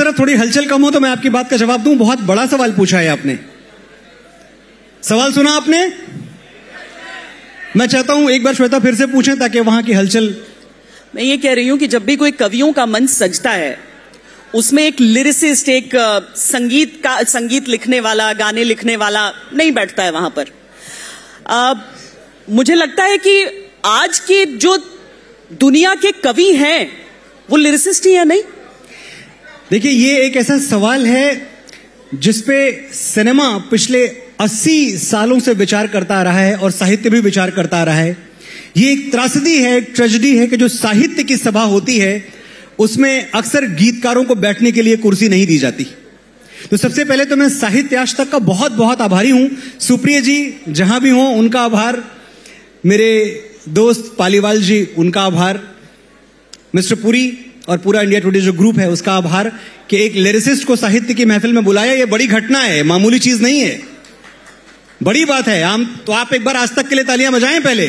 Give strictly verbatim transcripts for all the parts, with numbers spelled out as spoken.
तरफ थोड़ी हलचल कम हो तो मैं आपकी बात का जवाब दूं। बहुत बड़ा सवाल पूछा है आपने। सवाल सुना आपने? मैं चाहता हूं एक बार श्वेता फिर से पूछें ताकि वहां की हलचल। मैं ये कह रही हूं कि जब भी कोई कवियों का मंच सजता है उसमें एक लिरिसिस्ट, एक संगीत का संगीत लिखने वाला, गाने लिखने वाला नहीं बैठता है वहां पर। आ, मुझे लगता है कि आज के जो दुनिया के कवि हैं वो लिरिसिस्ट ही है नहीं? देखिए, ये एक ऐसा सवाल है जिसपे सिनेमा पिछले अस्सी सालों से विचार करता आ रहा है और साहित्य भी विचार करता आ रहा है। ये एक त्रासदी है, एक ट्रेजेडी है कि जो साहित्य की सभा होती है उसमें अक्सर गीतकारों को बैठने के लिए कुर्सी नहीं दी जाती। तो सबसे पहले तो मैं साहित्य आज तक का बहुत बहुत आभारी हूं। सुप्रिया जी जहां भी हों उनका आभार, मेरे दोस्त पालीवाल जी उनका आभार, मिस्टर पुरी और पूरा इंडिया टुडे जो ग्रुप है उसका आभार कि एक लिरिसिस्ट को साहित्य की महफिल में बुलाया। ये बड़ी घटना है, मामूली चीज नहीं है, बड़ी बात है। आम तो आप एक बार आज तक के लिए तालियां बजाएं पहले।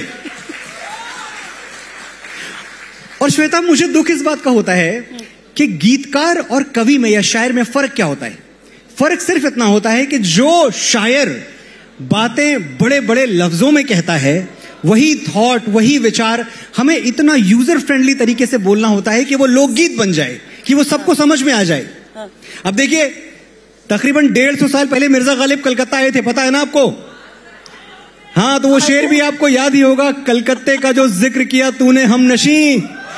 और श्वेता, मुझे दुख इस बात का होता है कि गीतकार और कवि में या शायर में फर्क क्या होता है? फर्क सिर्फ इतना होता है कि जो शायर बातें बड़े बड़े लफ्जों में कहता है, वही थॉट, वही विचार हमें इतना यूजर फ्रेंडली तरीके से बोलना होता है कि वो लोकगीत बन जाए, कि वो सबको समझ में आ जाए। अब देखिए, तकरीबन डेढ़ सौ साल पहले मिर्जा गालिब कलकत्ता आए थे, पता है ना आपको? हाँ, तो वो शेर भी आपको याद ही होगा, कलकत्ते का जो जिक्र किया तूने हम नशी,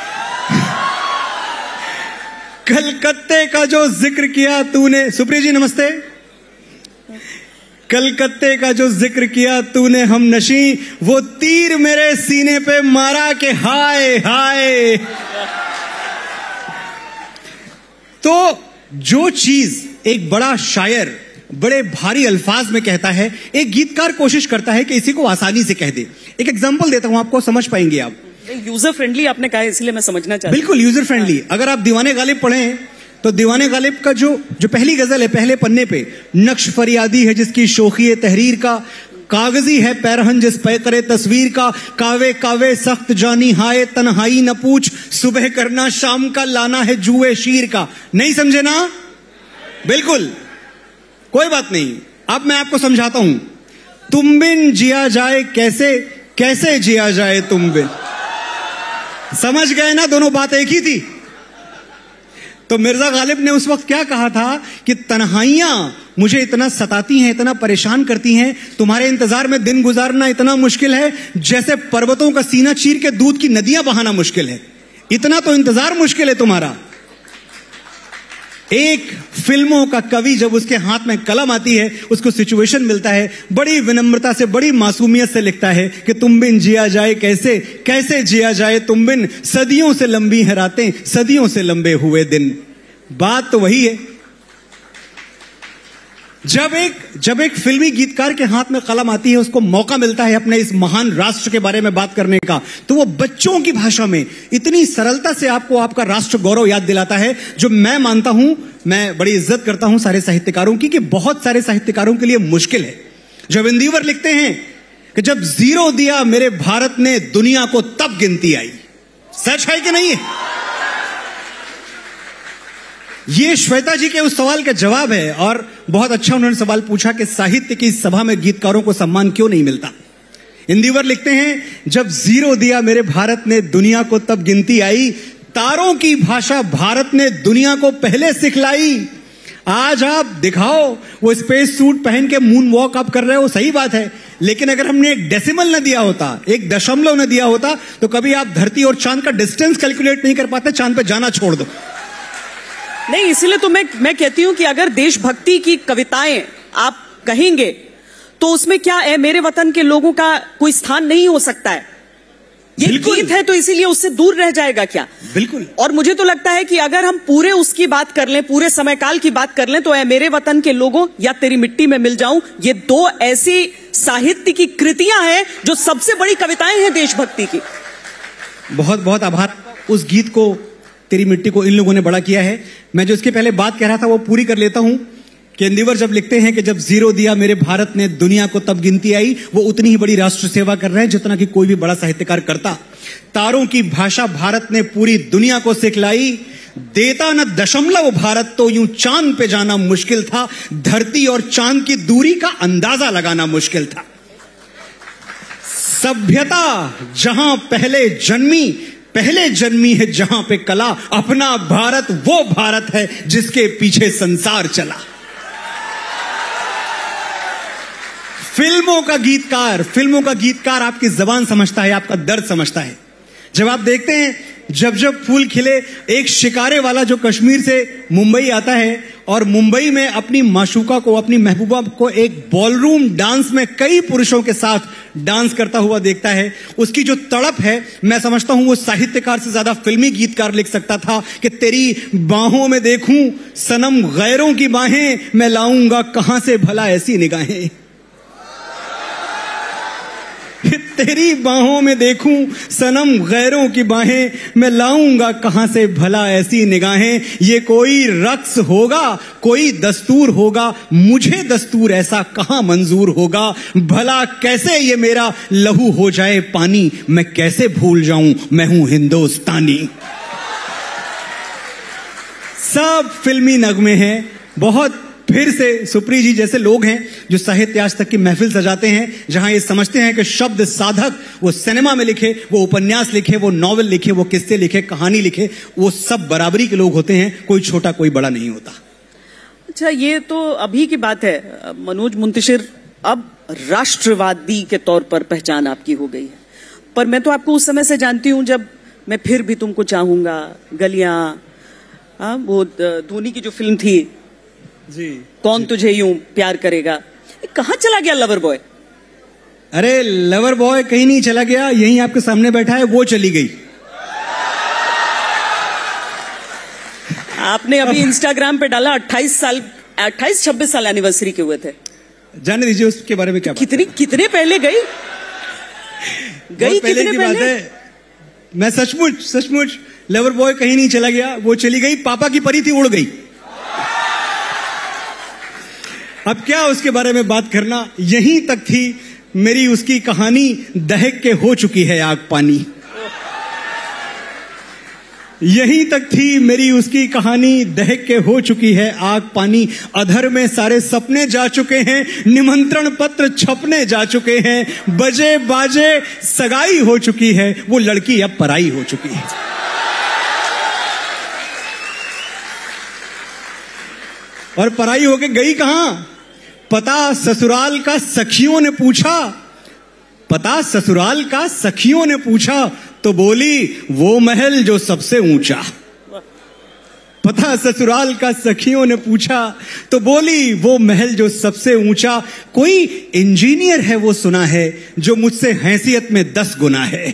कलकत्ते का जो जिक्र किया तूने। सुप्रिया जी नमस्ते। कलकत्ते का जो जिक्र किया तूने हम नशी, वो तीर मेरे सीने पे मारा के हाय हाय। तो जो चीज एक बड़ा शायर बड़े भारी अल्फाज में कहता है, एक गीतकार कोशिश करता है कि इसी को आसानी से कह दे। एक एग्जांपल देता हूं आपको, समझ पाएंगे आप। यूजर फ्रेंडली आपने कहा है, इसलिए मैं समझना चाहता हूं। बिल्कुल यूजर फ्रेंडली। अगर आप दीवाने गालिब पढ़ें तो दीवाने गालिब का जो जो पहली गजल है, पहले पन्ने पे, नक्श फरियादी है जिसकी शोखी तहरीर का, कागजी है पैरहन जिस पे करे तस्वीर का, कावे कावे सख्त जानी हाय तन्हाई न पूछ, सुबह करना शाम का लाना है जुए शीर का। नहीं समझे ना? बिल्कुल, कोई बात नहीं। अब मैं आपको समझाता हूं। तुम बिन जिया जाए कैसे, कैसे जिया जाए तुम बिन। समझ गए ना? दोनों बात एक ही थी। तो मिर्जा गालिब ने उस वक्त क्या कहा था कि तन्हाइयां मुझे इतना सताती हैं, इतना परेशान करती हैं, तुम्हारे इंतजार में दिन गुजारना इतना मुश्किल है जैसे पर्वतों का सीना चीर के दूध की नदियां बहाना मुश्किल है। इतना तो इंतजार मुश्किल है तुम्हारा। एक फिल्मों का कवि जब उसके हाथ में कलम आती है, उसको सिचुएशन मिलता है, बड़ी विनम्रता से, बड़ी मासूमियत से लिखता है कि तुम बिन जिया जाए कैसे, कैसे जिया जाए तुम बिन, सदियों से लंबी है रातें, सदियों से लंबे हुए दिन। बात तो वही है। जब एक जब एक फिल्मी गीतकार के हाथ में कलम आती है, उसको मौका मिलता है अपने इस महान राष्ट्र के बारे में बात करने का, तो वो बच्चों की भाषा में इतनी सरलता से आपको आपका राष्ट्र गौरव याद दिलाता है, जो मैं मानता हूं, मैं बड़ी इज्जत करता हूं सारे साहित्यकारों की, कि बहुत सारे साहित्यकारों के लिए मुश्किल है। जब इंदिवर लिखते हैं कि जब जीरो दिया मेरे भारत ने दुनिया को तब गिनती आई। सच है कि नहीं है? ये श्वेता जी के उस सवाल का जवाब है। और बहुत अच्छा उन्होंने सवाल पूछा कि साहित्य की सभा में गीतकारों को सम्मान क्यों नहीं मिलता। इंदिवर लिखते हैं, जब जीरो दिया मेरे भारत ने दुनिया को तब गिनती आई, तारों की भाषा भारत ने दुनिया को पहले सिखलाई। आज आप दिखाओ वो स्पेस सूट पहन के मून वॉक आप कर रहे हो, सही बात है, लेकिन अगर हमने एक डेसिमल न दिया होता, एक दशमलव न दिया होता, तो कभी आप धरती और चांद का डिस्टेंस कैलकुलेट नहीं कर पाते, चांद पे जाना छोड़ दो। नहीं, इसीलिए तो मैं मैं कहती हूं कि अगर देशभक्ति की कविताएं आप कहेंगे तो उसमें क्या है, मेरे वतन के लोगों का कोई स्थान नहीं हो सकता है। ये गीत है तो इसीलिए उससे दूर रह जाएगा क्या? बिल्कुल। और मुझे तो लगता है कि अगर हम पूरे उसकी बात कर लें, पूरे समय काल की बात कर लें, तो है मेरे वतन के लोगों या तेरी मिट्टी में मिल जाऊं, ये दो ऐसी साहित्य की कृतियां हैं जो सबसे बड़ी कविताएं हैं देशभक्ति की। बहुत बहुत आभार। उस गीत को, तेरी मिट्टी को, इन लोगों ने बड़ा किया है। मैं जो इसके पहले बात कह रहा था वो पूरी कर लेता हूं कि इंदिवर जब लिखते हैं कि जब जीरो दिया मेरे भारत ने दुनिया को तब गिनती आई, वो उतनी ही बड़ी राष्ट्र सेवा कर रहे हैं जितना कि कोई भी बड़ा साहित्यकार करता। तारों की भाषा भारत ने पूरी दुनिया को सिखलाई, देता न दशमलव भारत तो यूं चांद पे जाना मुश्किल था, धरती और चांद की दूरी का अंदाजा लगाना मुश्किल था। सभ्यता जहां पहले जन्मी, पहले जन्मी है जहां पे कला, अपना भारत वो भारत है जिसके पीछे संसार चला। फिल्मों का गीतकार, फिल्मों का गीतकार आपकी जबान समझता है, आपका दर्द समझता है। जब आप देखते हैं जब जब फूल खिले, एक शिकारे वाला जो कश्मीर से मुंबई आता है और मुंबई में अपनी माशूका को, अपनी महबूबा को एक बॉलरूम डांस में कई पुरुषों के साथ डांस करता हुआ देखता है, उसकी जो तड़प है, मैं समझता हूं वो साहित्यकार से ज्यादा फिल्मी गीतकार लिख सकता था कि तेरी बाहों में देखूं सनम गैरों की बाहें, मैं लाऊंगा कहां से भला ऐसी निगाहें। तेरी बाहों में देखूं सनम गैरों की बाहें, मैं लाऊंगा कहां से भला ऐसी निगाहें। ये कोई रक्स होगा, कोई दस्तूर होगा, मुझे दस्तूर ऐसा कहां मंजूर होगा। भला कैसे ये मेरा लहू हो जाए पानी, मैं कैसे भूल जाऊं मैं हूं हिंदुस्तानी। सब फिल्मी नगमे हैं। बहुत फिर से सुप्री जी जैसे लोग हैं जो साहित्य आज तक की महफिल सजाते हैं, जहां ये समझते हैं कि शब्द साधक वो सिनेमा में लिखे, वो उपन्यास लिखे, वो नॉवेल लिखे, वो किस्से लिखे, कहानी लिखे, वो सब बराबरी के लोग होते हैं, कोई छोटा कोई बड़ा नहीं होता। अच्छा, ये तो अभी की बात है मनोज मुंतशिर, अब राष्ट्रवादी के तौर पर पहचान आपकी हो गई है, पर मैं तो आपको उस समय से जानती हूं जब मैं फिर भी तुमको चाहूंगा, गलियां, वो धोनी की जो फिल्म थी जी, कौन जी। तुझे यूं प्यार करेगा, कहां चला गया लवर बॉय? अरे लवर बॉय कहीं नहीं चला गया, यहीं आपके सामने बैठा है, वो चली गई। आपने अभी इंस्टाग्राम पे डाला अट्ठाईस साल, अट्ठाईस छब्बीस साल एनिवर्सरी के हुए थे। जाने दीजिए उसके बारे में क्या कितनी कितने पहले गई गई पहले कितने की पहले? बात है। मैं सचमुच सचमुच लवर बॉय कहीं नहीं चला गया, वो चली गई। पापा की परी थी, उड़ गई। अब क्या उसके बारे में बात करना, यहीं तक थी मेरी उसकी कहानी, दहक के हो चुकी है आग पानी। यहीं तक थी मेरी उसकी कहानी, दहक के हो चुकी है आग पानी। अधर में सारे सपने जा चुके हैं, निमंत्रण पत्र छपने जा चुके हैं, बजे बाजे सगाई हो चुकी है, वो लड़की अब पराई हो चुकी है। और पराई होके गई कहां? पता ससुराल का सखियों ने पूछा, पता ससुराल का सखियों ने पूछा, तो बोली वो महल जो सबसे ऊंचा। पता ससुराल का सखियों ने पूछा, तो बोली वो महल जो सबसे ऊंचा। कोई इंजीनियर है वो सुना है, जो मुझसे हैसियत में दस गुना है।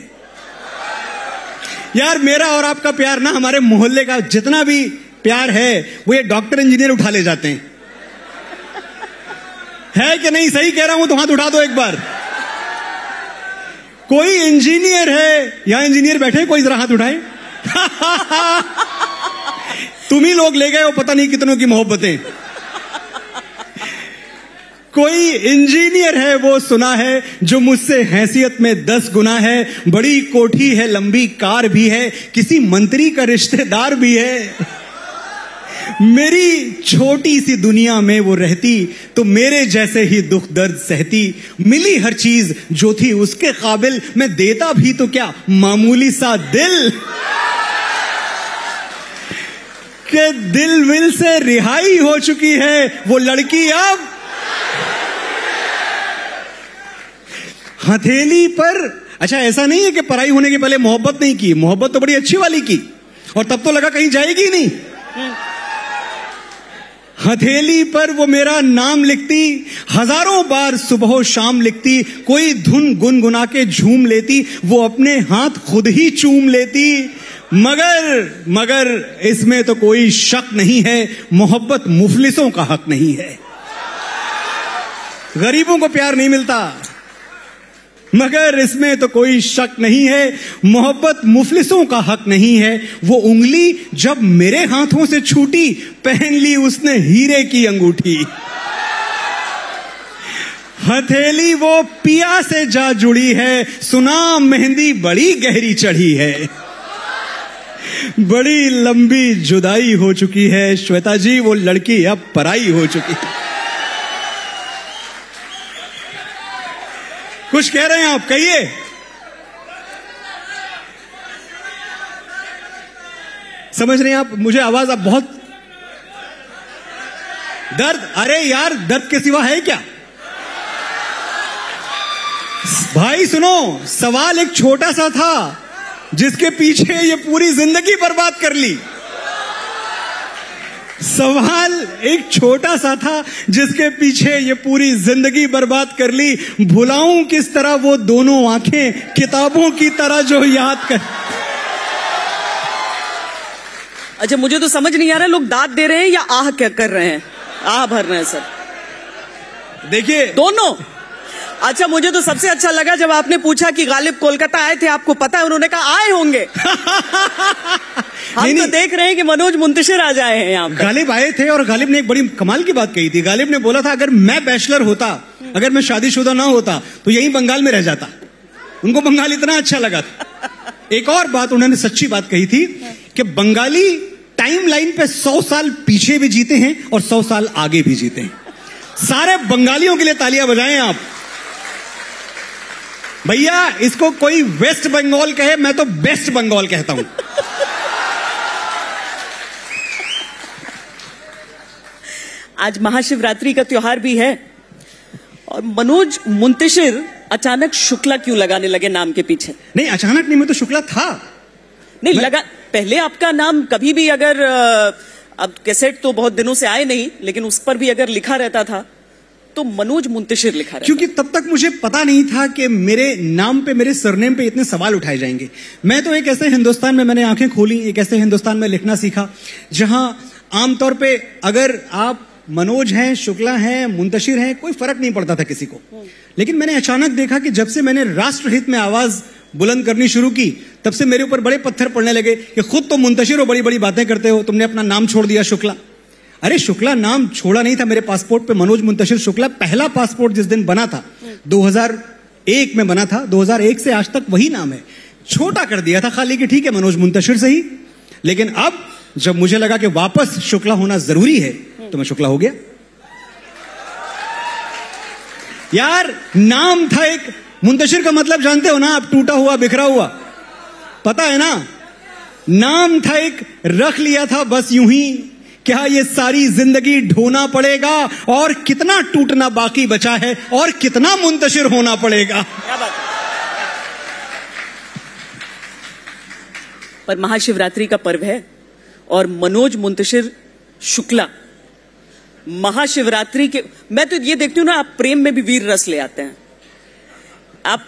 यार मेरा और आपका प्यार ना, हमारे मोहल्ले का जितना भी प्यार है, वो ये डॉक्टर इंजीनियर उठा ले जाते हैं। है कि नहीं? सही कह रहा हूं तो हाथ उठा दो एक बार। कोई इंजीनियर है, यहां इंजीनियर बैठे, कोई जरा हाथ उठाए। तुम ही लोग ले गए हो पता नहीं कितनों की मोहब्बतें। कोई इंजीनियर है वो सुना है, जो मुझसे हैसियत में दस गुना है। बड़ी कोठी है, लंबी कार भी है, किसी मंत्री का रिश्तेदार भी है। मेरी छोटी सी दुनिया में वो रहती, तो मेरे जैसे ही दुख दर्द सहती। मिली हर चीज जो थी उसके काबिल, मैं देता भी तो क्या मामूली सा दिल। के दिल विल से रिहाई हो चुकी है वो लड़की अब हथेली पर। अच्छा, ऐसा नहीं है कि पढ़ाई होने के पहले मोहब्बत नहीं की, मोहब्बत तो बड़ी अच्छी वाली की, और तब तो लगा कहीं जाएगी ही नहीं। हथेली पर वो मेरा नाम लिखती, हजारों बार सुबह शाम लिखती। कोई धुन गुनगुना के झूम लेती, वो अपने हाथ खुद ही चूम लेती। मगर मगर इसमें तो कोई शक नहीं है, मोहब्बत मुफलिसों का हक नहीं है। गरीबों को प्यार नहीं मिलता, मगर इसमें तो कोई शक नहीं है, मोहब्बत मुफलिसों का हक नहीं है। वो उंगली जब मेरे हाथों से छूटी, पहन ली उसने हीरे की अंगूठी। हथेली वो पिया से जा जुड़ी है, सुना मेहंदी बड़ी गहरी चढ़ी है। बड़ी लंबी जुदाई हो चुकी है श्वेता जी, वो लड़की अब पराई हो चुकी है। कुछ कह रहे हैं आप, कहिए। समझ रहे हैं आप मुझे? आवाज आप बहुत दर्द, अरे यार दर्द के सिवा है क्या भाई? सुनो, सवाल एक छोटा सा था जिसके पीछे ये पूरी जिंदगी बर्बाद कर ली। सवाल एक छोटा सा था जिसके पीछे ये पूरी जिंदगी बर्बाद कर ली। भुलाऊं किस तरह वो दोनों आंखें किताबों की तरह जो याद कर। अच्छा, मुझे तो समझ नहीं आ रहा लोग दाद दे रहे हैं या आह क्या कर रहे हैं? आह भर रहे हैं सर, देखिए दोनों। अच्छा, मुझे तो सबसे अच्छा लगा जब आपने पूछा कि गालिब कोलकाता आए थे, आपको पता है? उन्होंने कहा आए होंगे। हम नहीं, तो नहीं। देख रहे हैं कि मनोज मुंतशिर आ जाए हैं यहाँ पर। गालिब आए थे और गालिब ने एक बड़ी कमाल की बात कही थी। गालिब ने बोला था अगर मैं बैचलर होता, अगर मैं शादीशुदा ना होता तो यही बंगाल में रह जाता। उनको बंगाल इतना अच्छा लगा था। एक और बात उन्होंने सच्ची बात कही थी कि बंगाली टाइम लाइन पे सौ साल पीछे भी जीते हैं और सौ साल आगे भी जीते हैं। सारे बंगालियों के लिए तालियां बजाएं आप। भैया इसको कोई वेस्ट बंगाल कहे, मैं तो बेस्ट बंगाल कहता हूं। आज महाशिवरात्रि का त्योहार भी है और मनोज मुंतशिर अचानक शुक्ला क्यों लगाने लगे नाम के पीछे? नहीं, अचानक नहीं, मैं तो शुक्ला था। नहीं मैं... लगा पहले आपका नाम कभी भी अगर अब कैसेट तो बहुत दिनों से आए नहीं, लेकिन उस पर भी अगर लिखा रहता था तो मनोज मुंतशिर लिखा रहता। क्योंकि तब तक मुझे पता नहीं था कि मेरे नाम पे, मेरे सरनेम पे इतने सवाल उठाए जाएंगे। मैं तो एक ऐसे हिंदुस्तान में मैंने आंखें खोली, एक ऐसे हिंदुस्तान में लिखना सीखा जहां आमतौर पे अगर आप मनोज हैं, शुक्ला हैं, मुंतशिर हैं, कोई फर्क नहीं पड़ता था किसी को। लेकिन मैंने अचानक देखा कि जब से मैंने राष्ट्रहित में आवाज बुलंद करनी शुरू की, तब से मेरे ऊपर बड़े पत्थर पड़ने लगे कि खुद तो मुंतशिर हो, बड़ी बड़ी बातें करते हो, तुमने अपना नाम छोड़ दिया शुक्ला। अरे शुक्ला नाम छोड़ा नहीं था, मेरे पासपोर्ट पे मनोज मुंतशिर शुक्ला पहला पासपोर्ट जिस दिन बना था दो हज़ार एक में बना था, दो हज़ार एक से आज तक वही नाम है। छोटा कर दिया था खाली कि ठीक है मनोज मुंतशिर सही। लेकिन अब जब मुझे लगा कि वापस शुक्ला होना जरूरी है तो मैं शुक्ला हो गया। यार नाम था एक, मुंतशिर का मतलब जानते हो ना आप? टूटा हुआ, बिखरा हुआ, पता है ना? नाम था एक, रख लिया था बस यूं ही। क्या ये सारी जिंदगी ढोना पड़ेगा और कितना टूटना बाकी बचा है और कितना मुंतशिर होना पड़ेगा। क्या बात है? पर महाशिवरात्रि का पर्व है और मनोज मुंतशिर शुक्ला महाशिवरात्रि के, मैं तो ये देखती हूं ना, आप प्रेम में भी वीर रस ले आते हैं आप।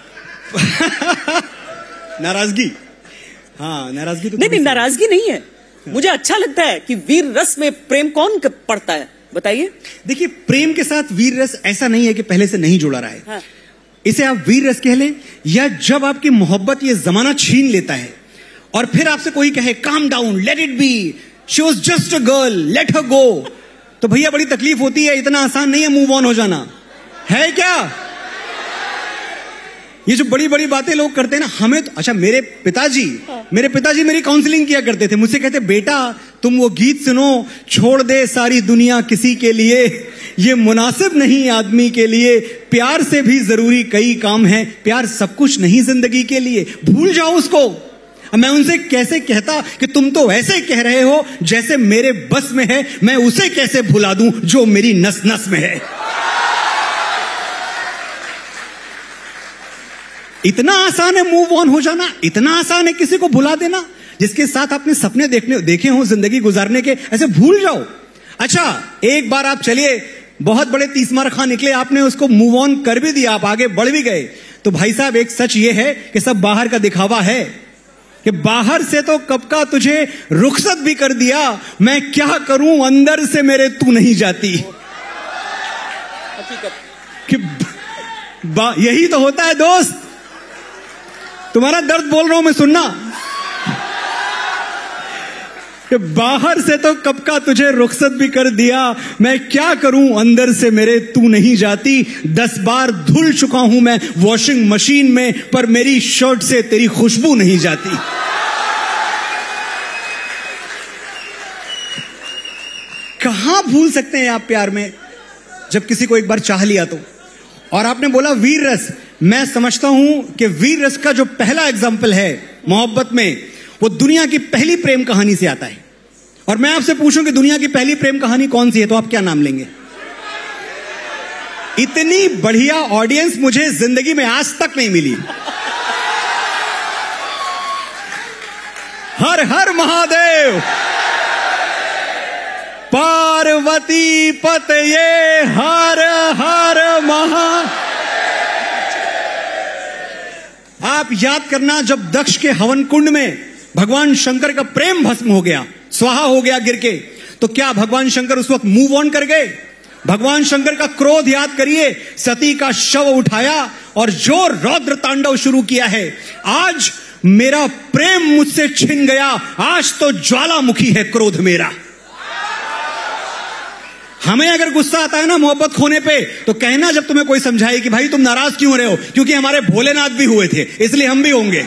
नाराजगी, हाँ नाराजगी तो नहीं नहीं नाराजगी नहीं है, मुझे अच्छा लगता है कि वीर रस में प्रेम कौन पड़ता है, बताइए। देखिए प्रेम के साथ वीर रस ऐसा नहीं है कि पहले से नहीं जुड़ा रहा है। हाँ। इसे आप वीर रस कह लें, या जब आपकी मोहब्बत ये जमाना छीन लेता है और फिर आपसे कोई कहे calm down, let it be, she was just a girl, let her go, तो भैया बड़ी तकलीफ होती है। इतना आसान नहीं है मूव ऑन हो जाना, है क्या? ये जो बड़ी बड़ी बातें लोग करते हैं ना, हमें तो, अच्छा मेरे पिताजी मेरे पिताजी मेरी काउंसलिंग किया करते थे, मुझसे कहते बेटा तुम वो गीत सुनो, छोड़ दे सारी दुनिया किसी के लिए, ये मुनासिब नहीं आदमी के लिए, प्यार से भी जरूरी कई काम है, प्यार सब कुछ नहीं जिंदगी के लिए, भूल जाओ उसको। मैं उनसे कैसे कहता कि तुम तो ऐसे कह रहे हो जैसे मेरे बस में है, मैं उसे कैसे भुला दूं जो मेरी नस नस में है। इतना आसान है मूव ऑन हो जाना, इतना आसान है किसी को भुला देना जिसके साथ आपने सपने देखने देखे हो जिंदगी गुजारने के, ऐसे भूल जाओ। अच्छा एक बार आप चलिए, बहुत बड़े तीसमार खां निकले, आपने उसको मूव ऑन कर भी दिया, आप आगे बढ़ भी गए, तो भाई साहब एक सच ये है कि सब बाहर का दिखावा है, कि बाहर से तो कब का तुझे रुखसत भी कर दिया, मैं क्या करूं अंदर से मेरे तू नहीं जाती। कि यही तो होता है दोस्त, तुम्हारा दर्द बोल रहा हूं मैं, सुनना। कि बाहर से तो कब का तुझे रुखसत भी कर दिया, मैं क्या करूं अंदर से मेरे तू नहीं जाती, दस बार धुल चुका हूं मैं वॉशिंग मशीन में, पर मेरी शर्ट से तेरी खुशबू नहीं जाती। कहां भूल सकते हैं आप प्यार में जब किसी को एक बार चाह लिया तो। और आपने बोला वीर रस, मैं समझता हूं कि वीर रस का जो पहला एग्जाम्पल है मोहब्बत में, वो दुनिया की पहली प्रेम कहानी से आता है। और मैं आपसे पूछूं कि दुनिया की पहली प्रेम कहानी कौन सी है, तो आप क्या नाम लेंगे? इतनी बढ़िया ऑडियंस मुझे जिंदगी में आज तक नहीं मिली। हर हर महादेव, पार्वती पतये हर हर महा। आप याद करना, जब दक्ष के हवन कुंड में भगवान शंकर का प्रेम भस्म हो गया, स्वाहा हो गया गिर के, तो क्या भगवान शंकर उस वक्त मूव ऑन कर गए? भगवान शंकर का क्रोध याद करिए, सती का शव उठाया और जो रौद्र तांडव शुरू किया है। आज मेरा प्रेम मुझसे छिन गया, आज तो ज्वालामुखी है क्रोध मेरा। हमें अगर गुस्सा आता है ना मोहब्बत खोने पे, तो कहना जब तुम्हें कोई समझाए कि भाई तुम नाराज क्यों रहे हो, क्योंकि हमारे भोलेनाथ भी हुए थे इसलिए हम भी होंगे।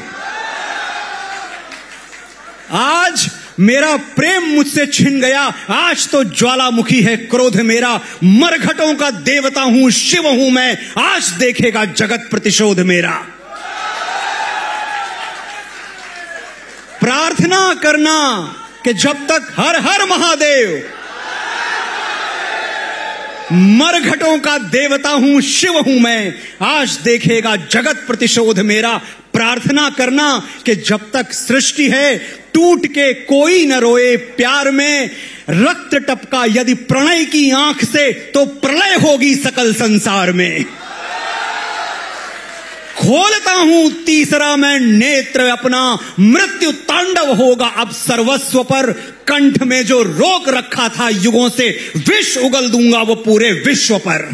आज मेरा प्रेम मुझसे छिन गया, आज तो ज्वालामुखी है क्रोध मेरा। मरघटों का देवता हूं, शिव हूं मैं, आज देखेगा जगत प्रतिशोध मेरा। प्रार्थना करना कि जब तक हर हर महादेव, मरघटों का देवता हूं, शिव हूं मैं, आज देखेगा जगत प्रतिशोध मेरा। प्रार्थना करना कि जब तक सृष्टि है टूट के कोई न रोए, प्यार में रक्त टपका यदि प्रणय की आंख से, तो प्रलय होगी सकल संसार में। खोलता हूं तीसरा मैं नेत्र अपना, मृत्यु तांडव होगा अब सर्वस्व पर। कंठ में जो रोक रखा था युगों से, विष उगल दूंगा वो पूरे विश्व पर।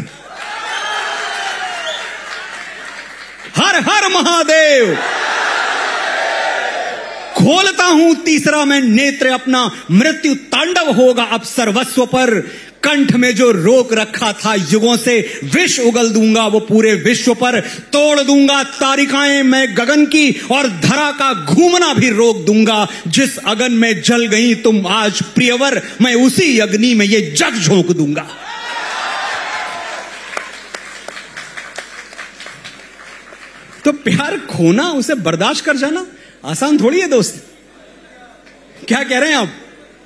हर हर महादेव, खोलता हूं तीसरा मैं नेत्र अपना, मृत्यु तांडव होगा अब सर्वस्व पर। कंठ में जो रोक रखा था युगों से, विष उगल दूंगा वो पूरे विश्व पर। तोड़ दूंगा तारिकाएं मैं गगन की, और धरा का घूमना भी रोक दूंगा। जिस अगन में जल गई तुम आज प्रियवर, मैं उसी अग्नि में ये जग झोंक दूंगा। तो प्यार खोना, उसे बर्दाश्त कर जाना आसान थोड़ी है दोस्त। क्या कह रहे हैं आप?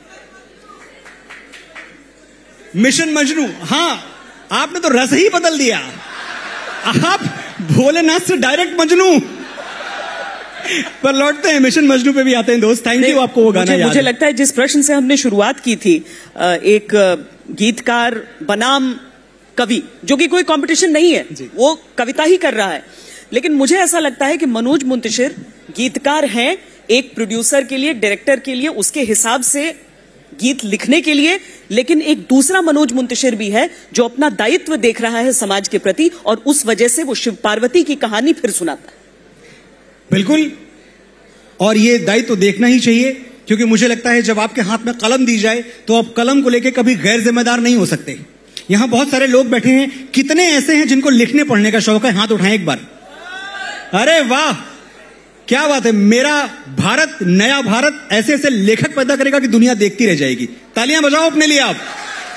मिशन मजनू, हां आपने तो रस ही बदल दिया। आप भोलेनाथ से डायरेक्ट मजनू पर लौटते हैं, मिशन मजनू पे भी आते हैं दोस्त। थैंक यू आपको वो गाना मुझे, याद मुझे लगता है जिस प्रश्न से हमने शुरुआत की थी, एक गीतकार बनाम कवि, जो कि कोई कंपटीशन नहीं है, वो कविता ही कर रहा है, लेकिन मुझे ऐसा लगता है कि मनोज मुंतशिर गीतकार हैं, एक प्रोड्यूसर के लिए, डायरेक्टर के लिए, उसके हिसाब से गीत लिखने के लिए, लेकिन एक दूसरा मनोज मुंतशिर भी है जो अपना दायित्व देख रहा है समाज के प्रति, और उस वजह से वो शिव पार्वती की कहानी फिर सुनाता है। बिल्कुल, और ये दायित्व तो देखना ही चाहिए, क्योंकि मुझे लगता है जब आपके हाथ में कलम दी जाए तो आप कलम को लेकर कभी गैर जिम्मेदार नहीं हो सकते। यहां बहुत सारे लोग बैठे हैं, कितने ऐसे हैं जिनको लिखने पढ़ने का शौक है? हाथ उठाएं एक बार। अरे वाह, क्या बात है। मेरा भारत, नया भारत ऐसे ऐसे लेखक पैदा करेगा कि दुनिया देखती रह जाएगी। तालियां बजाओ अपने लिए आप।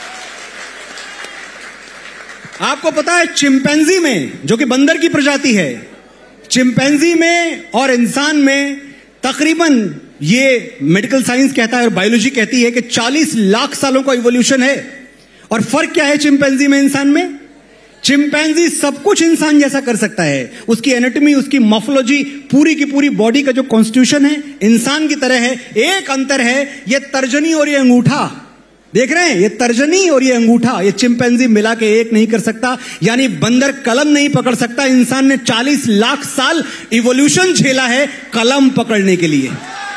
आपको पता है चिंपैंजी में, जो कि बंदर की प्रजाति है, चिंपैंजी में और इंसान में तकरीबन, ये मेडिकल साइंस कहता है और बायोलॉजी कहती है कि चालीस लाख सालों का इवोल्यूशन है। और फर्क क्या है चिंपैंजी में इंसान में? चिंपैंजी सब कुछ इंसान जैसा कर सकता है, उसकी एनाटॉमी, उसकी मॉर्फोलॉजी, पूरी की पूरी बॉडी का जो कॉन्स्टिट्यूशन है इंसान की तरह है। एक अंतर है, ये तर्जनी और ये अंगूठा, देख रहे हैं, ये तर्जनी और ये अंगूठा, ये चिंपैंजी मिला के एक नहीं कर सकता। यानी बंदर कलम नहीं पकड़ सकता, इंसान ने चालीस लाख साल इवोल्यूशन झेला है कलम पकड़ने के लिए।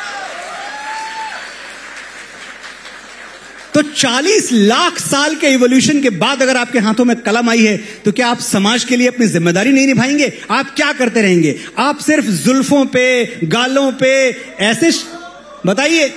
तो चालीस लाख साल के इवोल्यूशन के बाद अगर आपके हाथों में कलम आई है, तो क्या आप समाज के लिए अपनी जिम्मेदारी नहीं निभाएंगे? आप क्या करते रहेंगे? आप सिर्फ जुल्फों पे, गालों पे ऐसे बताइए।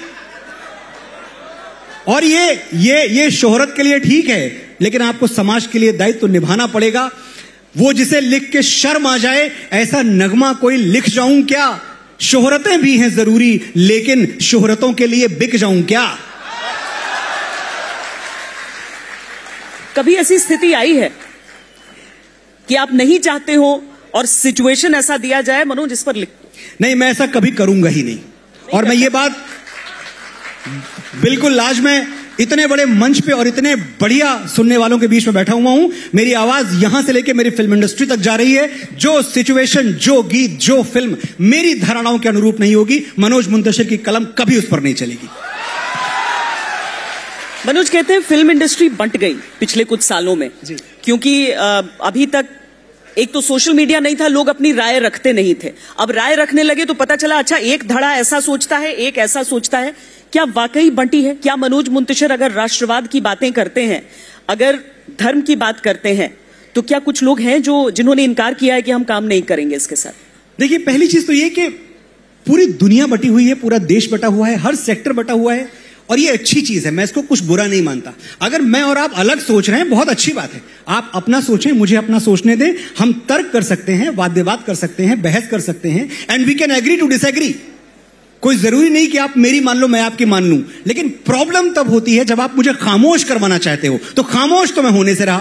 और ये ये ये शोहरत के लिए ठीक है, लेकिन आपको समाज के लिए दायित्व तो निभाना पड़ेगा। वो जिसे लिख के शर्म आ जाए, ऐसा नगमा कोई लिख जाऊं क्या? शोहरतें भी हैं जरूरी, लेकिन शोहरतों के लिए बिक जाऊं क्या? कभी ऐसी स्थिति आई है कि आप नहीं चाहते हो और सिचुएशन ऐसा दिया जाए, मनोज इस पर लिख? नहीं, मैं ऐसा कभी करूंगा ही नहीं, नहीं और मैं ये बात बिल्कुल आज मैं इतने बड़े मंच पे और इतने बढ़िया सुनने वालों के बीच में बैठा हुआ हूं, मेरी आवाज यहां से लेकर मेरी फिल्म इंडस्ट्री तक जा रही है। जो सिचुएशन, जो गीत, जो फिल्म मेरी धारणाओं के अनुरूप नहीं होगी, मनोज मुंतशिर की कलम कभी उस पर नहीं चलेगी। मनोज कहते हैं फिल्म इंडस्ट्री बंट गई पिछले कुछ सालों में जी। क्योंकि अभी तक एक तो सोशल मीडिया नहीं था, लोग अपनी राय रखते नहीं थे। अब राय रखने लगे तो पता चला अच्छा एक धड़ा ऐसा सोचता है, एक ऐसा सोचता है। क्या वाकई बंटी है? क्या मनोज मुंतशिर अगर राष्ट्रवाद की बातें करते हैं, अगर धर्म की बात करते हैं, तो क्या कुछ लोग हैं जो जिन्होंने इनकार किया है कि हम काम नहीं करेंगे इसके साथ? देखिए, पहली चीज तो ये कि पूरी दुनिया बटी हुई है, पूरा देश बटा हुआ है, हर सेक्टर बटा हुआ है और ये अच्छी चीज है, मैं इसको कुछ बुरा नहीं मानता। अगर मैं और आप अलग सोच रहे हैं, बहुत अच्छी बात है, आप अपना सोचें, मुझे अपना सोचने दें। हम तर्क कर सकते हैं, वाद विवाद कर सकते हैं, बहस कर सकते हैं, and we can agree to disagree. कोई जरूरी नहीं कि आप मेरी मान लो, मैं आपकी मान लूं, लेकिन प्रॉब्लम तब होती है जब आप मुझे खामोश करवाना चाहते हो। तो खामोश तो मैं होने से रहा,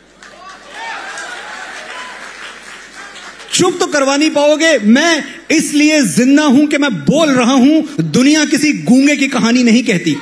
चुप तो करवा नहीं पाओगे। मैं इसलिए जिंदा हूं कि मैं बोल रहा हूं, दुनिया किसी गूंगे की कहानी नहीं कहती।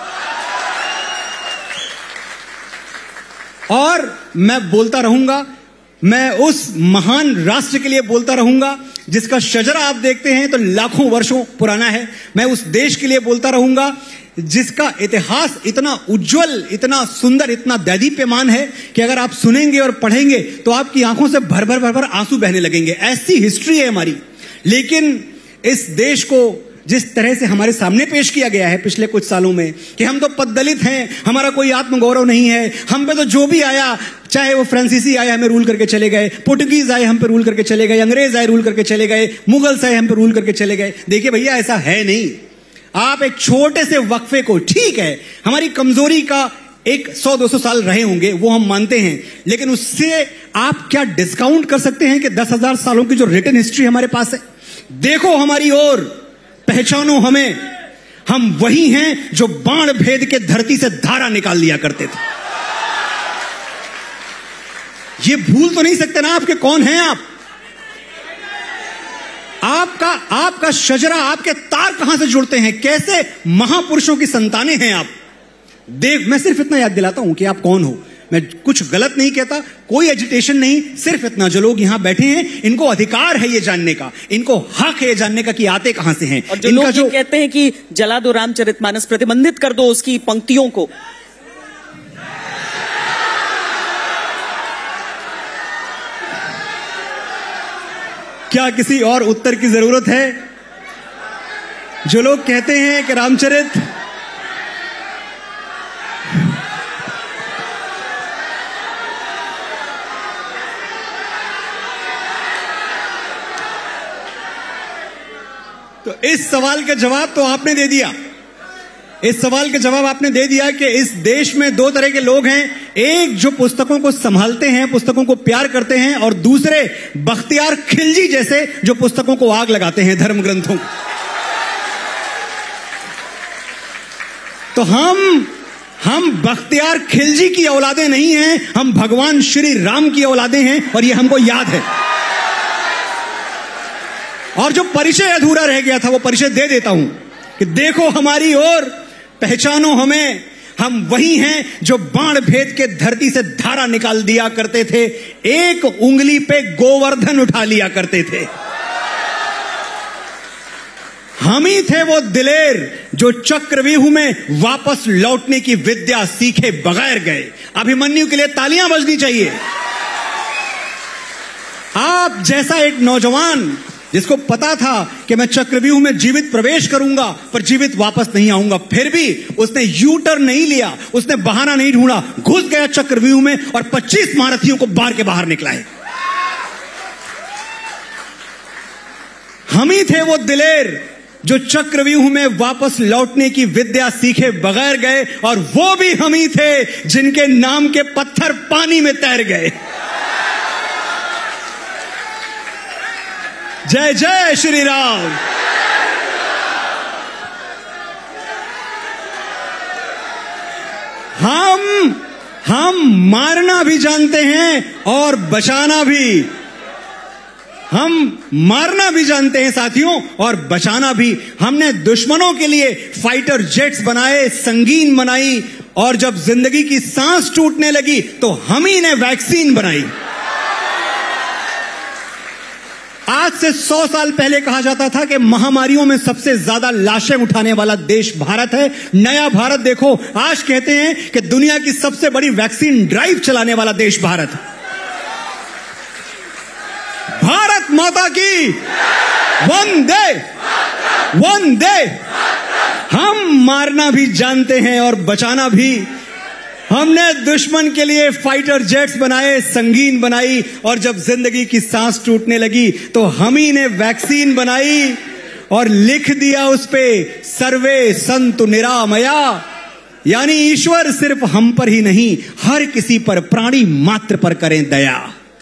और मैं बोलता रहूंगा, मैं उस महान राष्ट्र के लिए बोलता रहूंगा जिसका शजरा आप देखते हैं तो लाखों वर्षों पुराना है। मैं उस देश के लिए बोलता रहूंगा जिसका इतिहास इतना उज्जवल, इतना सुंदर, इतना दैदीप्यमान है कि अगर आप सुनेंगे और पढ़ेंगे तो आपकी आंखों से भर भर भर भर आंसू बहने लगेंगे। ऐसी हिस्ट्री है हमारी। लेकिन इस देश को जिस तरह से हमारे सामने पेश किया गया है पिछले कुछ सालों में कि हम तो पद्दलित हैं, हमारा कोई आत्मगौरव नहीं है, हम पे तो जो भी आया, चाहे वो फ्रांसीसी आए हमें रूल करके चले गए, पोर्टुगीज आए हम पे रूल करके चले गए, अंग्रेज आए रूल करके चले गए, मुगल्स आए हम पे रूल करके चले गए। देखिए भैया, ऐसा है नहीं। आप एक छोटे से वक्फे को, ठीक है हमारी कमजोरी का एक सौ दो सौ साल रहे होंगे, वो हम मानते हैं, लेकिन उससे आप क्या डिस्काउंट कर सकते हैं कि दस हजार सालों की जो रिटन हिस्ट्री हमारे पास है? देखो हमारी ओर, पहचानो हमें, हम वही हैं जो बाण भेद के धरती से धारा निकाल लिया करते थे। ये भूल तो नहीं सकते ना आपके कौन हैं आप? आपका आपका शजरा, आपके तार कहां से जुड़ते हैं? कैसे महापुरुषों की संतानें हैं आप? देख, मैं सिर्फ इतना याद दिलाता हूं कि आप कौन हो। मैं कुछ गलत नहीं कहता, कोई एजिटेशन नहीं, सिर्फ इतना, जो लोग यहां बैठे हैं इनको अधिकार है ये जानने का, इनको हक है ये जानने का कि आते कहां से हैं। और जो लोग जो कहते हैं कि जला दो रामचरितमानस, प्रतिबंधित कर दो उसकी पंक्तियों को, क्या किसी और उत्तर की जरूरत है? जो लोग कहते हैं कि रामचरित तो इस सवाल का जवाब तो आपने दे दिया। इस सवाल का जवाब आपने दे दिया कि इस देश में दो तरह के लोग हैं, एक जो पुस्तकों को संभालते हैं, पुस्तकों को प्यार करते हैं, और दूसरे बख्तियार खिलजी जैसे जो पुस्तकों को आग लगाते हैं, धर्म ग्रंथों। तो हम हम बख्तियार खिलजी की औलादे नहीं हैं, हम भगवान श्री राम की औलादे हैं, और ये हमको याद है। और जो परिचय अधूरा रह गया था वो परिचय दे देता हूं कि देखो हमारी ओर, पहचानो हमें, हम वही हैं जो बाण भेद के धरती से धारा निकाल दिया करते थे, एक उंगली पे गोवर्धन उठा लिया करते थे। हम ही थे वो दिलेर जो चक्रव्यूह में वापस लौटने की विद्या सीखे बगैर गए। अभिमन्यु के लिए तालियां बजनी चाहिए। आप जैसा एक नौजवान जिसको पता था कि मैं चक्रव्यूह में जीवित प्रवेश करूंगा पर जीवित वापस नहीं आऊंगा, फिर भी उसने यू टर्न नहीं लिया, उसने बहाना नहीं ढूंढा, घुस गया चक्रव्यूह में और पच्चीस महारथियों को बाहर के बाहर निकला है। हम ही थे वो दिलेर जो चक्रव्यूह में वापस लौटने की विद्या सीखे बगैर गए, और वो भी हम ही थे जिनके नाम के पत्थर पानी में तैर गए। जय जय श्री राम। हम हम मारना भी जानते हैं और बचाना भी। हम मारना भी जानते हैं साथियों और बचाना भी। हमने दुश्मनों के लिए फाइटर जेट्स बनाए, संगीन बनाई, और जब जिंदगी की सांस टूटने लगी तो हम ही ने वैक्सीन बनाई। आज से सौ साल पहले कहा जाता था कि महामारियों में सबसे ज्यादा लाशें उठाने वाला देश भारत है। नया भारत देखो, आज कहते हैं कि दुनिया की सबसे बड़ी वैक्सीन ड्राइव चलाने वाला देश भारत। भारत माता की वंदे वंदे। हम मारना भी जानते हैं और बचाना भी। हमने दुश्मन के लिए फाइटर जेट्स बनाए, संगीन बनाई, और जब जिंदगी की सांस टूटने लगी तो हम ही ने वैक्सीन बनाई और लिख दिया उस पे सर्वे संतु निरामया, यानी ईश्वर सिर्फ हम पर ही नहीं, हर किसी पर, प्राणी मात्र पर करें दया।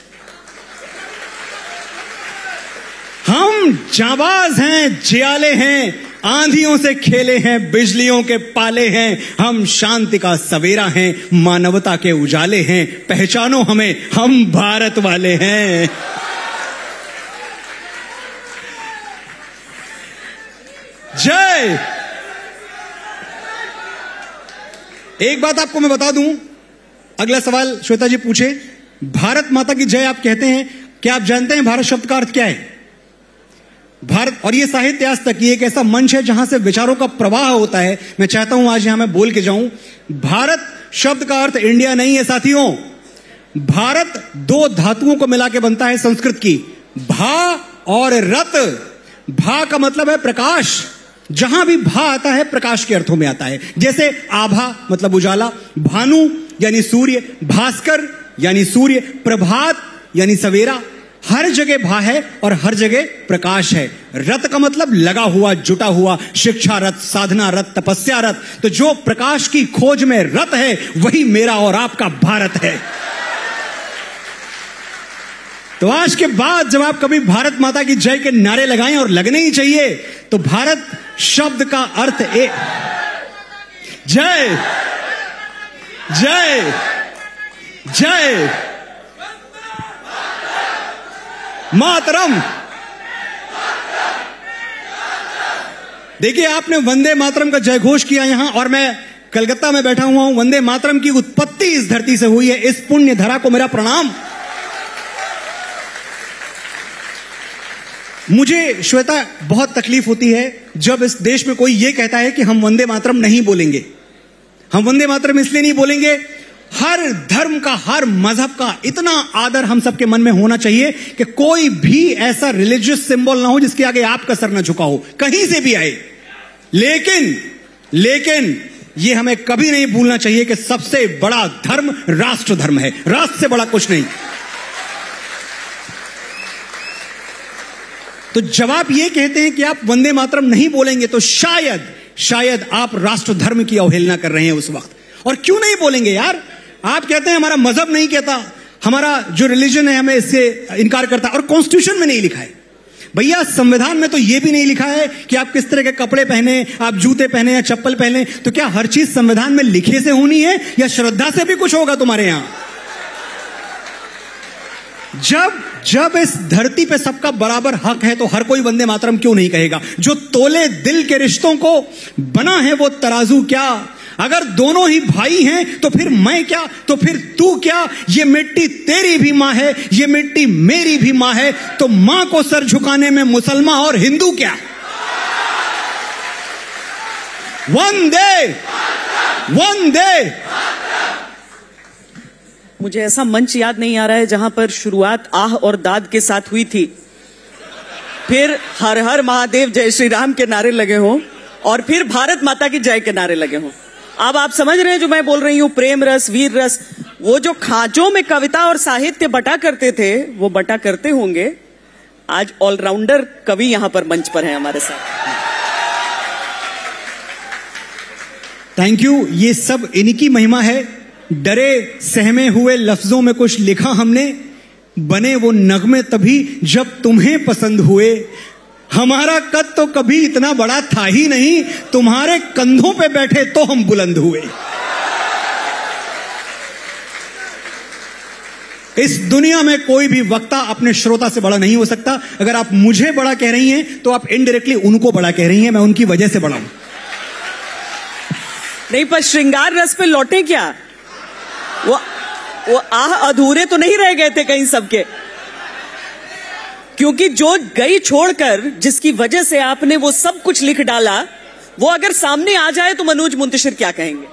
हम जाबाज हैं, जियाले हैं, आंधियों से खेले हैं, बिजलियों के पाले हैं। हम शांति का सवेरा हैं, मानवता के उजाले हैं। पहचानो हमें, हम भारत वाले हैं। जय। एक बात आपको मैं बता दूं, अगला सवाल श्वेता जी पूछे, भारत माता की जय आप कहते हैं, क्या आप जानते हैं भारत शब्द का अर्थ क्या है? भारत, और ये साहित्य आज तक ये एक ऐसा मंच है जहां से विचारों का प्रवाह होता है। मैं चाहता हूं आज यहां मैं बोल के जाऊं, भारत शब्द का अर्थ इंडिया नहीं है साथियों। भारत दो धातुओं को मिला के बनता है संस्कृत की, भा और रत। भा का मतलब है प्रकाश, जहां भी भा आता है प्रकाश के अर्थों में आता है। जैसे आभा मतलब उजाला, भानु यानी सूर्य, भास्कर यानी सूर्य, प्रभात यानी सवेरा। हर जगह भा है और हर जगह प्रकाश है। रत का मतलब लगा हुआ, जुटा हुआ, शिक्षा रत, साधना रत, तपस्या रत। तो जो प्रकाश की खोज में रत है वही मेरा और आपका भारत है। तो आज के बाद जब आप कभी भारत माता की जय के नारे लगाएं, और लगने ही चाहिए, तो भारत शब्द का अर्थ एक, जय जय जय मातरम। देखिए, आपने वंदे मातरम का जय घोष किया यहां, और मैं कलकत्ता में बैठा हुआ हूं। वंदे मातरम की उत्पत्ति इस धरती से हुई है। इस पुण्य धरा को मेरा प्रणाम। मुझे श्वेता बहुत तकलीफ होती है जब इस देश में कोई यह कहता है कि हम वंदे मातरम नहीं बोलेंगे। हम वंदे मातरम इसलिए नहीं बोलेंगे, हर धर्म का, हर मजहब का इतना आदर हम सबके मन में होना चाहिए कि कोई भी ऐसा रिलीजियस सिंबल ना हो जिसके आगे आपका सर ना झुका हो, कहीं से भी आए। लेकिन लेकिन यह हमें कभी नहीं भूलना चाहिए कि सबसे बड़ा धर्म राष्ट्र धर्म है, राष्ट्र से बड़ा कुछ नहीं। तो जब आप ये कहते हैं कि आप वंदे मातरम नहीं बोलेंगे, तो शायद शायद आप राष्ट्र धर्म की अवहेलना कर रहे हैं उस वक्त। और क्यों नहीं बोलेंगे यार? आप कहते हैं हमारा मजहब नहीं कहता, हमारा जो रिलीजन है हमें इससे इनकार करता, और कॉन्स्टिट्यूशन में नहीं लिखा है। भैया, संविधान में तो यह भी नहीं लिखा है कि आप किस तरह के कपड़े पहने, आप जूते पहने या चप्पल पहने। तो क्या हर चीज संविधान में लिखे से होनी है, या श्रद्धा से भी कुछ होगा तुम्हारे यहां? जब जब इस धरती पे सबका बराबर हक है, तो हर कोई वंदे मातरम क्यों नहीं कहेगा? जो तोले दिल के रिश्तों को बना है वो तराजू क्या? अगर दोनों ही भाई हैं तो फिर मैं क्या, तो फिर तू क्या? ये मिट्टी तेरी भी मां है, ये मिट्टी मेरी भी मां है, तो मां को सर झुकाने में मुसलमान और हिंदू क्या? वंदे वंदे। मुझे ऐसा मंच याद नहीं आ रहा है जहां पर शुरुआत आह और दाद के साथ हुई थी, फिर हर हर महादेव जय श्री राम के नारे लगे हों, और फिर भारत माता की जय के नारे लगे हों। अब आप समझ रहे हैं जो मैं बोल रही हूं, प्रेम रस, वीर रस। वो जो खांचों में कविता और साहित्य बटा करते थे, वो बटा करते होंगे। आज ऑलराउंडर कवि यहां पर मंच पर है हमारे साथ। Thank you. ये सब इनकी महिमा है। डरे सहमे हुए लफ्जों में कुछ लिखा हमने, बने वो नगमे तभी जब तुम्हें पसंद हुए। हमारा कद तो कभी इतना बड़ा था ही नहीं, तुम्हारे कंधों पे बैठे तो हम बुलंद हुए। इस दुनिया में कोई भी वक्ता अपने श्रोता से बड़ा नहीं हो सकता। अगर आप मुझे बड़ा कह रही हैं तो आप इनडायरेक्टली उनको बड़ा कह रही हैं। मैं उनकी वजह से बड़ा हूं। नहीं, पर श्रृंगार रस पे लौटे क्या? वो वो आह अधूरे तो नहीं रह गए थे कहीं सबके? क्योंकि जो गई छोड़कर, जिसकी वजह से आपने वो सब कुछ लिख डाला, वो अगर सामने आ जाए तो मनोज मुंतशिर क्या कहेंगे?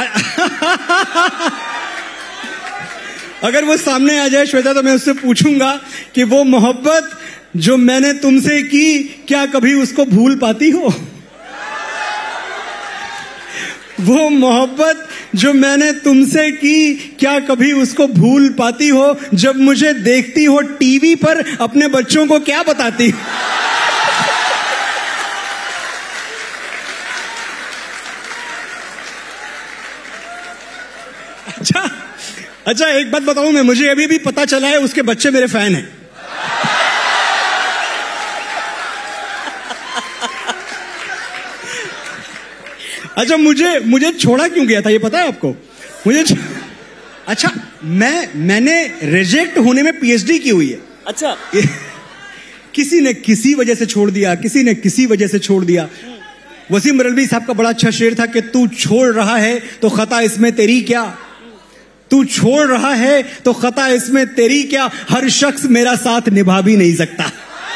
अगर वो सामने आ जाए श्वेता, तो मैं उससे पूछूंगा कि वो मोहब्बत जो मैंने तुमसे की, क्या कभी उसको भूल पाती हो? वो मोहब्बत जो मैंने तुमसे की, क्या कभी उसको भूल पाती हो? जब मुझे देखती हो टीवी पर, अपने बच्चों को क्या बताती? अच्छा अच्छा एक बात बताऊं मैं, मुझे अभी भी पता चला है उसके बच्चे मेरे फैन हैं। अच्छा, मुझे मुझे छोड़ा क्यों गया था ये पता है आपको? मुझे छ... अच्छा, मैं मैंने रिजेक्ट होने में पीएचडी की हुई है। अच्छा। किसी ने किसी वजह से छोड़ दिया, किसी ने किसी वजह से छोड़ दिया। वसीम रल्वी साहब का बड़ा अच्छा शेर था कि तू छोड़ रहा है तो खता इसमें तेरी क्या, तू छोड़ रहा है तो खता इसमें तेरी क्या, हर शख्स मेरा साथ निभा भी नहीं सकता।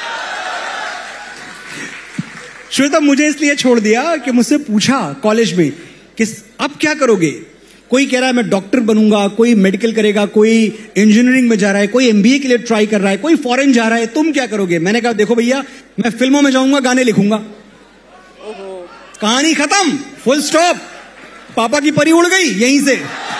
श्वेता, मुझे इसलिए छोड़ दिया कि मुझसे पूछा कॉलेज में कि अब क्या करोगे? कोई कह रहा है मैं डॉक्टर बनूंगा, कोई मेडिकल करेगा, कोई इंजीनियरिंग में जा रहा है, कोई एमबीए के लिए ट्राई कर रहा है, कोई फॉरेन जा रहा है, तुम क्या करोगे? मैंने कहा देखो भैया, मैं फिल्मों में जाऊंगा, गाने लिखूंगा, कहानी खत्म, फुल स्टॉप। पापा की परी उड़ गई यहीं से।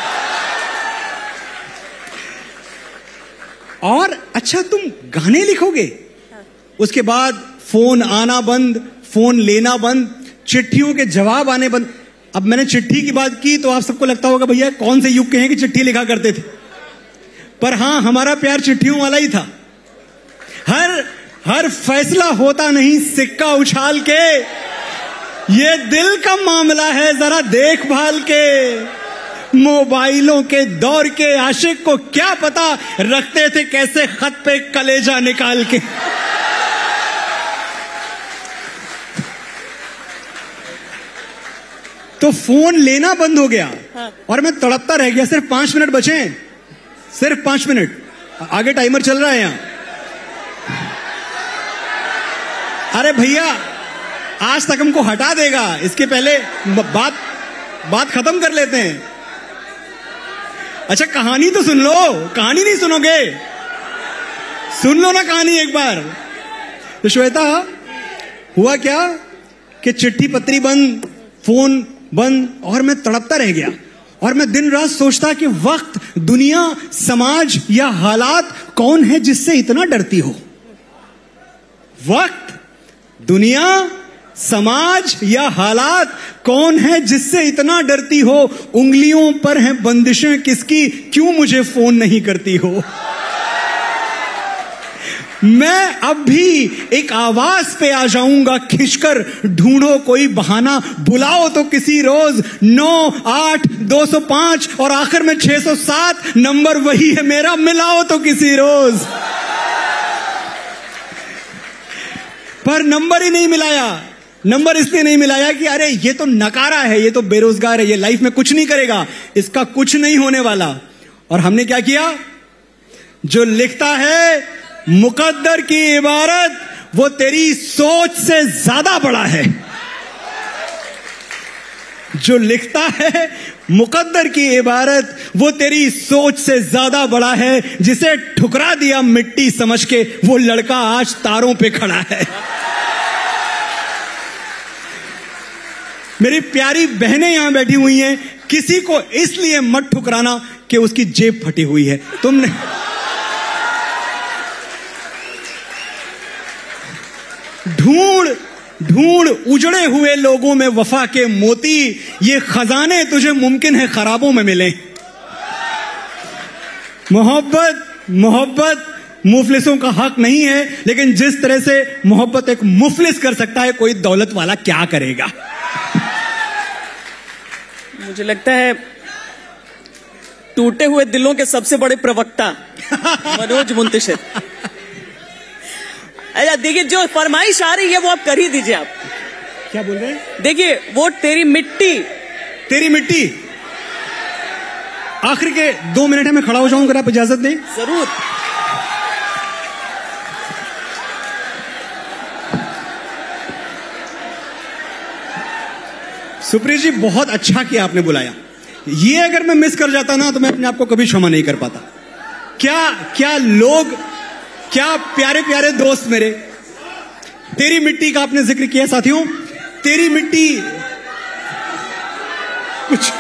और अच्छा, तुम गाने लिखोगे? उसके बाद फोन आना बंद, फोन लेना बंद, चिट्ठियों के जवाब आने बंद। अब मैंने चिट्ठी की बात की तो आप सबको लगता होगा भैया कौन से युग के हैं कि चिट्ठी लिखा करते थे। पर हां, हमारा प्यार चिट्ठियों वाला ही था। हर हर फैसला होता नहीं सिक्का उछाल के, ये दिल का मामला है जरा देखभाल के। मोबाइलों के दौर के आशिक को क्या पता रखते थे कैसे खत पे कलेजा निकाल के। तो फोन लेना बंद हो गया। हाँ। और मैं तड़पता रह गया। सिर्फ पांच मिनट बचे हैं, सिर्फ पांच मिनट, आगे टाइमर चल रहा है यहां। अरे भैया, आज तक हमको हटा देगा, इसके पहले बात बात खत्म कर लेते हैं। अच्छा, कहानी तो सुन लो। कहानी नहीं सुनोगे? सुन लो ना कहानी एक बार। तो श्वेता, हुआ क्या कि चिट्ठी पत्री बंद, फोन बंद, और मैं तड़पता रह गया। और मैं दिन रात सोचता कि वक्त, दुनिया, समाज या हालात कौन है जिससे इतना डरती हो? वक्त, दुनिया, समाज या हालात कौन है जिससे इतना डरती हो? उंगलियों पर हैं बंदिशें किसकी, क्यों मुझे फोन नहीं करती हो? मैं अब भी एक आवाज पे आ जाऊंगा खिंचकर, ढूंढो कोई बहाना, बुलाओ तो किसी रोज। नौ आठ दो सौ पांच और आखिर में छह सौ सात, नंबर वही है मेरा, मिलाओ तो किसी रोज। पर नंबर ही नहीं मिलाया। नंबर इसलिए नहीं मिलाया कि अरे ये तो नकारा है, ये तो बेरोजगार है, ये लाइफ में कुछ नहीं करेगा, इसका कुछ नहीं होने वाला। और हमने क्या किया? जो लिखता है मुकद्दर की इबारत, वो तेरी सोच से ज्यादा बड़ा है। जो लिखता है मुकद्दर की इबारत, वो तेरी सोच से ज्यादा बड़ा है। जिसे ठुकरा दिया मिट्टी समझ के, वो लड़का आज तारों पे खड़ा है। मेरी प्यारी बहनें यहां बैठी हुई हैं, किसी को इसलिए मत ठुकराना कि उसकी जेब फटी हुई है। तुमने ढूंढ ढूंढ उजड़े हुए लोगों में वफा के मोती, ये खजाने तुझे मुमकिन है खराबों में मिले। मोहब्बत मोहब्बत मुफलिसों का हक नहीं है, लेकिन जिस तरह से मोहब्बत एक मुफलिस कर सकता है, कोई दौलत वाला क्या करेगा? मुझे लगता है टूटे हुए दिलों के सबसे बड़े प्रवक्ता मनोज मुंतशिर। अच्छा देखिए, जो फरमाइश आ रही है वो आप कर ही दीजिए। आप क्या बोल रहे हैं? देखिए, वो तेरी मिट्टी तेरी मिट्टी आखिर के दो मिनट है, मैं खड़ा हो जाऊं अगर आप इजाजत दें। जरूर। सुप्रीत जी, बहुत अच्छा किया आपने बुलाया। ये अगर मैं मिस कर जाता ना तो मैं अपने आप को कभी क्षमा नहीं कर पाता। क्या क्या लोग, क्या प्यारे प्यारे दोस्त मेरे। तेरी मिट्टी का आपने जिक्र किया साथियों। तेरी मिट्टी कुछ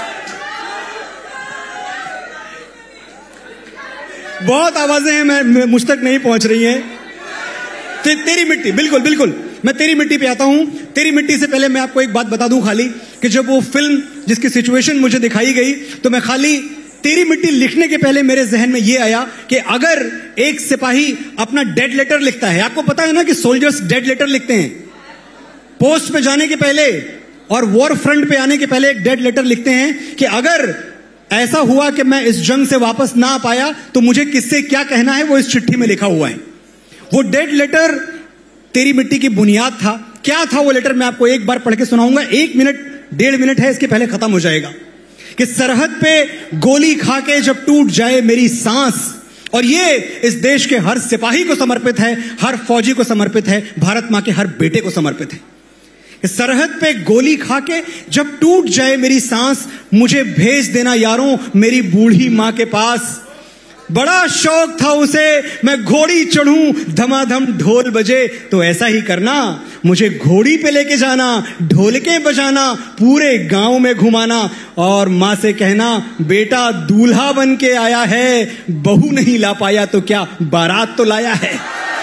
बहुत आवाजें हैं, मैं मुझ तक नहीं पहुंच रही हैं। ते, तेरी मिट्टी, बिल्कुल बिल्कुल, मैं तेरी मिट्टी पे आता हूं। तेरी मिट्टी से पहले मैं आपको एक बात बता दूं खाली, कि जब वो फिल्म जिसकी सिचुएशन मुझे दिखाई गई तो मैं खाली तेरी मिट्टी लिखने के पहले मेरे जहन में ये आया कि अगर एक सिपाही अपना डेड लेटर लिखता है, आपको पता है ना कि सोल्जर्स डेड लेटर लिखते हैं पोस्ट पे जाने के पहले और वॉर फ्रंट पे आने के पहले, एक डेड लेटर लिखते हैं कि अगर ऐसा हुआ कि मैं इस जंग से वापस ना आ पाया तो मुझे किससे क्या कहना है, वो इस चिट्ठी में लिखा हुआ है। वो डेड लेटर तेरी मिट्टी की बुनियाद था। क्या था वो लेटर, मैं आपको एक बार पढ़ के सुनाऊंगा। एक मिनट डेढ़ मिनट है, इसके पहले खत्म हो जाएगा। कि सरहद पे गोली खा के जब टूट जाए मेरी सांस, और ये इस देश के हर सिपाही को समर्पित है, हर फौजी को समर्पित है, भारत मां के हर बेटे को समर्पित है। कि सरहद पे गोली खा के जब टूट जाए मेरी सांस, मुझे भेज देना यारों मेरी बूढ़ी मां के पास। बड़ा शौक था उसे मैं घोड़ी चढ़ूं, धमाधम ढोल बजे तो ऐसा ही करना, मुझे घोड़ी पे लेके जाना, ढोलकें बजाना, पूरे गांव में घुमाना, और मां से कहना बेटा दूल्हा बन के आया है, बहू नहीं ला पाया तो क्या बारात तो लाया है।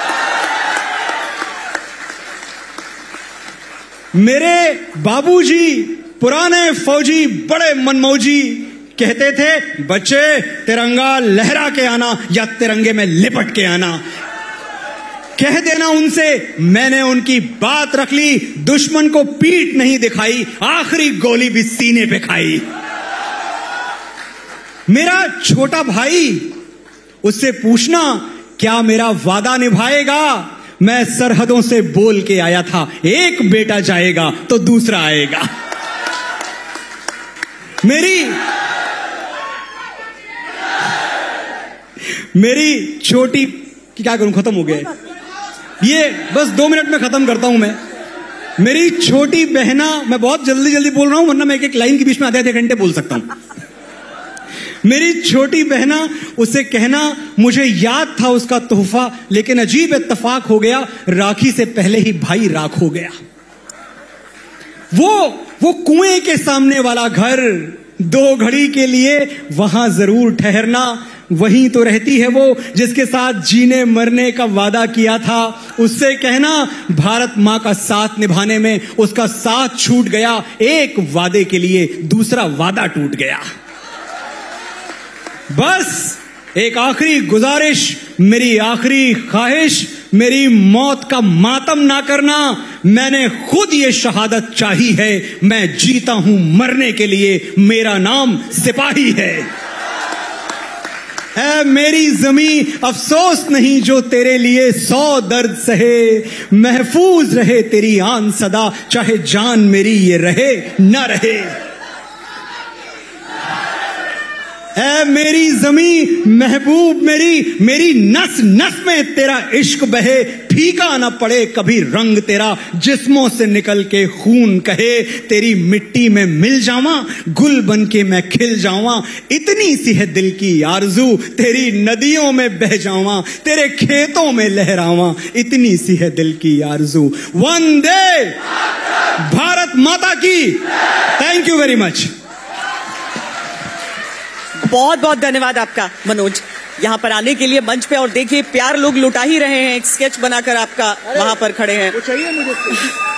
मेरे बाबूजी पुराने फौजी बड़े मनमौजी कहते थे, बच्चे तिरंगा लहरा के आना या तिरंगे में लिपट के आना। कह देना उनसे मैंने उनकी बात रख ली, दुश्मन को पीठ नहीं दिखाई, आखिरी गोली भी सीने पे खाई। मेरा छोटा भाई, उससे पूछना क्या मेरा वादा निभाएगा, मैं सरहदों से बोल के आया था, एक बेटा जाएगा तो दूसरा आएगा। मेरी मेरी छोटी, क्या करूं, खत्म हो गया ये, बस दो मिनट में खत्म करता हूं मैं। मेरी छोटी बहना, मैं बहुत जल्दी जल्दी बोल रहा हूं वरना मैं एक एक लाइन के बीच में आधे आधे घंटे बोल सकता हूं। मेरी छोटी बहना, उसे कहना मुझे याद था उसका तोहफा, लेकिन अजीब इत्तेफाक हो गया, राखी से पहले ही भाई राख हो गया। वो वो कुएं के सामने वाला घर, दो घड़ी के लिए वहां जरूर ठहरना, वहीं तो रहती है वो जिसके साथ जीने मरने का वादा किया था। उससे कहना भारत मां का साथ निभाने में उसका साथ छूट गया, एक वादे के लिए दूसरा वादा टूट गया। बस एक आखिरी गुजारिश, मेरी आखिरी ख्वाहिश, मेरी मौत का मातम ना करना। मैंने खुद ये शहादत चाही है, मैं जीता हूं मरने के लिए, मेरा नाम सिपाही है। ऐ मेरी जमी अफसोस नहीं जो तेरे लिए सौ दर्द सहे, महफूज रहे तेरी आन सदा, चाहे जान मेरी ये रहे न रहे। ऐ मेरी जमी महबूब मेरी, मेरी नस नस में तेरा इश्क बहे, फीका न पड़े कभी रंग तेरा, जिस्मों से निकल के खून कहे, तेरी मिट्टी में मिल जावा, गुल बन के मैं खिल जावा, इतनी सी है दिल की आरज़ू, तेरी नदियों में बह जावा, तेरे खेतों में लहरावा, इतनी सी है दिल की आरज़ू। वंदे भारत माता की। Thank you very much. बहुत बहुत धन्यवाद आपका मनोज, यहाँ पर आने के लिए मंच पे। और देखिए प्यार लोग लुटा ही रहे हैं, एक स्केच बनाकर आपका वहां पर खड़े हैं। वो चाहिए मुझे।